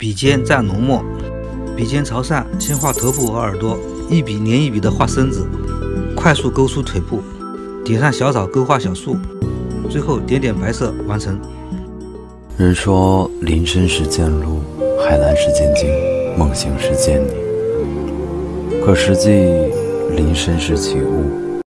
笔尖蘸浓墨，笔尖朝上，先画头部和耳朵，一笔连一笔地画身子，快速勾出腿部，点上小草勾画小树，最后点点白色完成。 人说林深时见鹿，海蓝时见鲸，梦醒时见你。可实际林深时起雾，